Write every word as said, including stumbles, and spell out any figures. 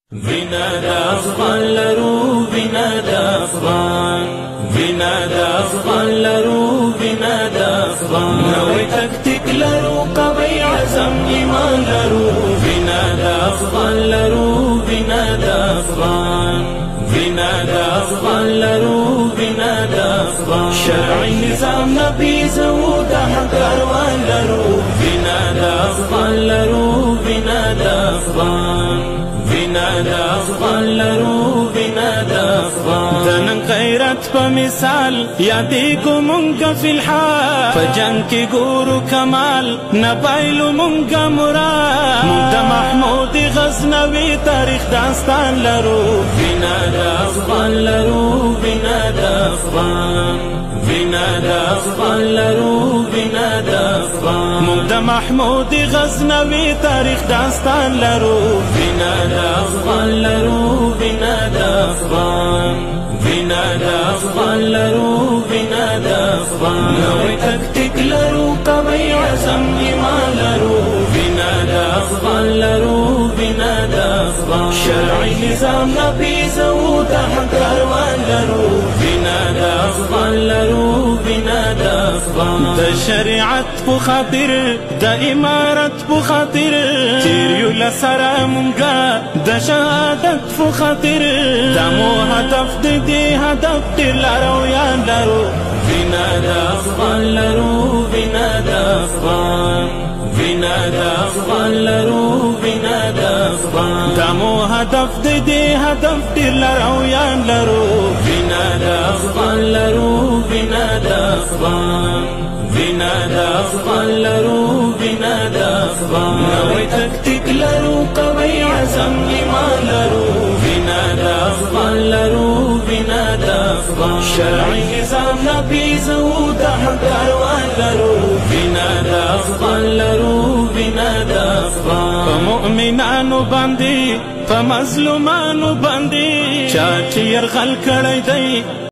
وینا د افغان لرو وینا د افغان وینا د افغان لرو وینا د افغان نوې تکتیک لرو قوي عزم ایمان لرو وینا د افغان لرو وینا د افغان وینا د افغان لرو وینا د افغان شرعي نظام نبیز او د حق کاروان لرو وینا د افغان لرو وینا د افغان وینا د افغان لرو وینا د افغان د نن غیرت په مثال یادېږو مونږ فی الحال په جنګ کې ګورو کمال نه بایلو مونږ مراد مونږ د محمود غزنوي تاریخ داستان لرو وینا د افغان لرو وینا د افغان وینا د افغان لرو وینا د افغان مونږ د محمود غزنوي تاریخ داستان لرو وینا د افغان لرو وینا د افغان وینا د افغان لرو وینا د افغان نوې تکتیک لرو قوي عزم ایمان لرو وینا د افغان لرو وینا د افغان شرعي نظام نبیز او د حق کاروان لرو وینا د افغان لرو وینا د افغان د شریعت په خاطر د امارت په خاطر تیر یو لسره مونږه د شهادت په خاطر د مو هدف د دې هدف ډېر لارویان لرو وینا د افغان لرو وینا د افغان وینا د افغان لرو وینا د افغان د مو هدف د دې هدف ډېر لارویان لرو وینا د افغان لرو وینا د افغان وینا د افغان لرو وینا د افغان نوې تکتیک لرو قوي عزم ایمان لرو وینا د افغان لرو وینا د افغان شرعي نظام نبیز او د حق کاروان لرو وینا د افغان لرو وینا د افغان په مؤمنانو باندې په مظلومانو باندې چا چې یرغل کړی دی